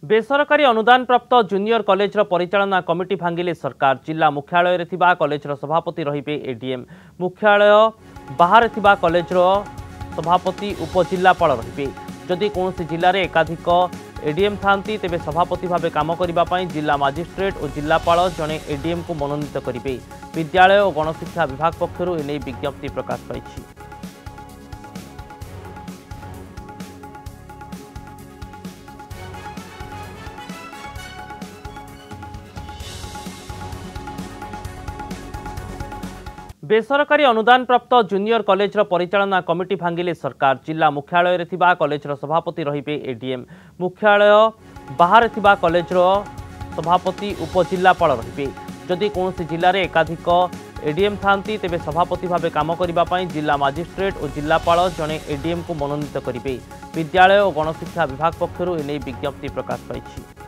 बेसरकारी अनुदान प्राप्त junior college परिचालना कमिटी भांगिले सरकार। जिला मुख्यालय रे थिबा कॉलेज सभापति रहिबे एडीएम। मुख्यालय बाहर थिबा कॉलेज सभापति उपजिल्लापाल रहिबे। जदि कौनसी जिले में एकाधिक एडीएम थांती तेबे सभापति भावे काम करिबा पई जिला मजिस्ट्रेट और जिलापाल जने एडीएम को मनोनीत करिबे। विद्यालय और गणशिक्षा विभाग पक्षरु एने विज्ञप्ति प्रकाश पाइछि। बेसरकारी अनुदान प्राप्त जूनियर कॉलेज परिचालना कमिटी भांगिले सरकार। जिला मुख्यालय रे थिबा कॉलेज सभापति रहिबे एडीएम। मुख्यालय बाहर थिबा कॉलेज सभापति उपजिल्लापाल रहिबे। जदि कौनसी जिले में एकाधिक एडीएम थांती तेबे सभापति भावे काम करिबा पई जिला मजिस्ट्रेट और जिलापाल जने एडीएम को मनोनीत करिबे। विद्यालय और गणशिक्षा विभाग पक्षरु एने विज्ञप्ति प्रकाश पाइछि।